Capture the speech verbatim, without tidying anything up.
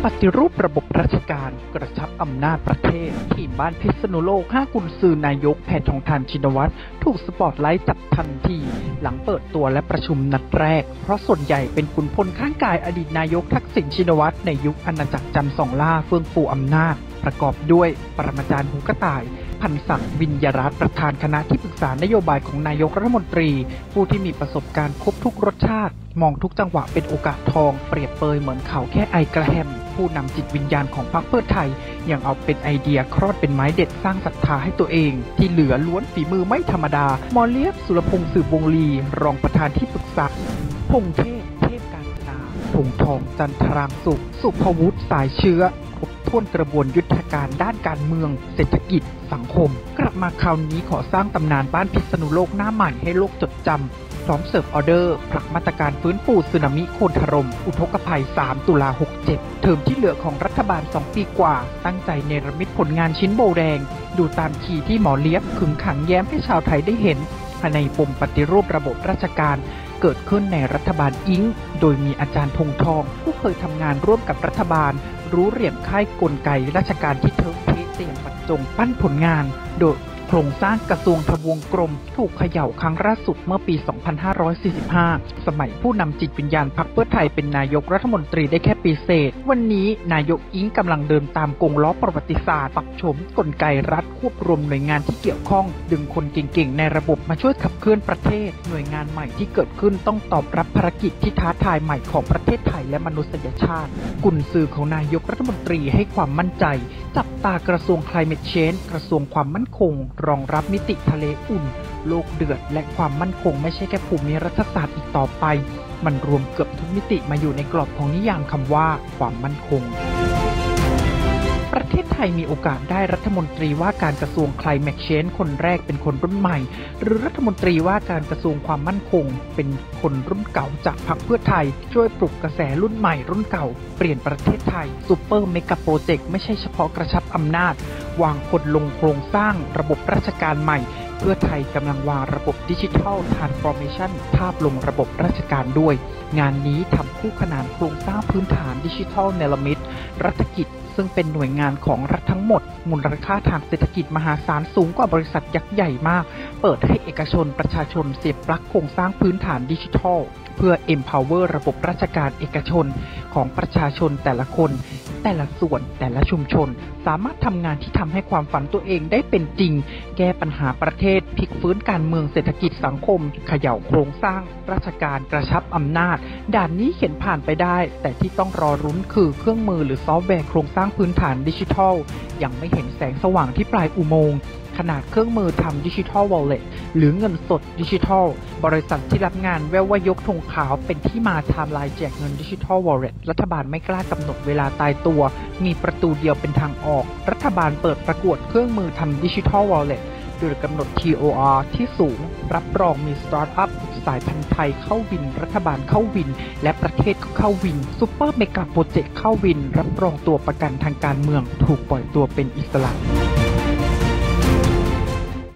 ปฏิรูประบบราชการกระชับอำนาจประเทศที่บ้านพิษณุโลกห้ากุญซือนายกแพทองธารชินวัตรถูกสปอตไลท์จับทันทีหลังเปิดตัวและประชุมนัดแรกเพราะส่วนใหญ่เป็นขุนพลข้างกายอดีตนายกทักษิณชินวัตรในยุคอาณาจักรจันทร์สองล่าเฟื่องฟูอำนาจประกอบด้วยปรมาจารย์หูกระต่ายพันศักดิ์วิญญารัตน์ประธานคณะที่ปรึกษานโยบายของนายกรัฐมนตรีผู้ที่มีประสบการณ์ครบทุกรสชาติมองทุกจังหวะเป็นโอกาสทองเปรียบเปยเหมือนเขาแค่ไอกระแฮมผู้นำจิตวิญญาณของพรรคเพื่อไทยยังเอาเป็นไอเดียคลอดเป็นไม้เด็ดสร้างศรัทธาให้ตัวเองที่เหลือล้วนฝีมือไม่ธรรมดาหมอเลียบสุรพงษ์สืบวงลีรองประธานที่ปรึกษาพงเทพเทพการจนาพงทองจันทรางสุขสุภวุฒิสายเชื้อครบถ้วนกระบวนยุทธการด้านการเมืองเศรษฐกิจสังคมกลับมาคราวนี้ขอสร้างตำนานบ้านพิษณุโลกหน้าใหม่ให้โลกจดจำพร้อมเสิร์ฟออเดอร์ผลักมาตรการฟื้นฟูสึนามิโคลนถล่มอุทกภัยสามตุลาหกเจ็ดเทอมที่เหลือของรัฐบาลสองปีกว่าตั้งใจเนรมิตผลงานชิ้นโบแดงดูตามขีที่หมอเลียบขึงขังแย้มให้ชาวไทยได้เห็นภายในปมปฏิรูประบบราชการเกิดขึ้นในรัฐบาลอิงโดยมีอาจารย์ธงทองผู้เคยทำงานร่วมกับรัฐบาลรู้เหลี่ยมค่ายกลไกราชการที่เทิงเทเตรียมบรรจงปั้นผลงานโดยโครงสร้างกระทรวงทบวงกรมถูกเขย่าครั้งล่าสุดเมื่อปี สองพันห้าร้อยสี่สิบห้า สมัยผู้นำจิตวิญญาณพรรคเพื่อไทยเป็นนายกรัฐมนตรีได้แค่ปีเศษวันนี้นายกอิงกำลังเดินตามกงล้อประวัติศาสตร์ปรับโฉมกลไกรัฐควบรวมหน่วยงานที่เกี่ยวข้องดึงคนเก่งๆในระบบมาช่วยขับเคลื่อนประเทศหน่วยงานใหม่ที่เกิดขึ้นต้องตอบรับภารกิจที่ท้าทายใหม่ของประเทศไทยและมนุษยชาติกุญซือของนายกรัฐมนตรีให้ความมั่นใจจับตากระทรวง Climate Change กระทรวงความมั่นคงรองรับมิติทะเลอุ่นโลกเดือดและความมั่นคงไม่ใช่แค่ภูมิรัฐศาสตร์อีกต่อไปมันรวมเกือบทุกมิติมาอยู่ในกรอบของนิยามคำว่าความมั่นคงประเทศไทยมีโอกาสได้รัฐมนตรีว่าการกระทรวง Climate Change คนแรกเป็นคนรุ่นใหม่หรือรัฐมนตรีว่าการกระทรวงความมั่นคงเป็นคนรุ่นเก่าจากพรรคเพื่อไทยช่วยปลุกกระแสรุ่นใหม่รุ่นเก่าเปลี่ยนประเทศไทยซูเปอร์เมกะโปรเจกต์ไม่ใช่เฉพาะกระชับอำนาจวางคนลงโครงสร้างระบบราชการใหม่เพื่อไทยกำลังวางระบบดิจิทัลทรานส์ฟอร์เมชันภาพลงระบบราชการด้วยงานนี้ทำคู่ขนานโครงสร้างพื้นฐานดิจิทัลเนรมิตรัฐกิจซึ่งเป็นหน่วยงานของรัฐทั้งหมดมูลค่าทางเศรษฐกิจมหาศาลสูงกว่าบริษัทยักษ์ใหญ่มากเปิดให้เอกชนประชาชนเสียบปลั๊กโครงสร้างพื้นฐานดิจิทัลเพื่อ empower ระบบราชการเอกชนของประชาชนแต่ละคนแต่ละส่วนแต่ละชุมชนสามารถทำงานที่ทำให้ความฝันตัวเองได้เป็นจริงแก้ปัญหาประเทศพลิกฟื้นการเมืองเศรษฐกิจสังคมเขย่าโครงสร้างราชการกระชับอำนาจด่านนี้เข็นผ่านไปได้แต่ที่ต้องรอรุ้นคือเครื่องมือหรือซอฟต์แวร์โครงสร้างพื้นฐานดิจิทัลยังไม่เห็นแสงสว่างที่ปลายอุโมงค์ขนาดเครื่องมือทำดิจิทัลวอลเล็ตหรือเงินสดดิจิทัลบริษัทที่รับงานแววว่ายกธงขาวเป็นที่มาไทม์ไลน์แจกเงินดิจิทัลวอลเล็ตรัฐบาลไม่กล้ากำหนดเวลาตายตัวมีประตูเดียวเป็นทางออกรัฐบาลเปิดประกวดเครื่องมือทำดิจิทัลวอลเล็ตโดยกำหนด ที โอ อาร์ ที่สูงรับรองมีสตาร์ทอัพสายพันธุ์ไทยเข้าวินรัฐบาลเข้าวินและประเทศก็เข้าวินซุปเปอร์เมกะโปรเจกต์เข้าวินรับรองตัวประกันทางการเมืองถูกปล่อยตัวเป็นอิสระ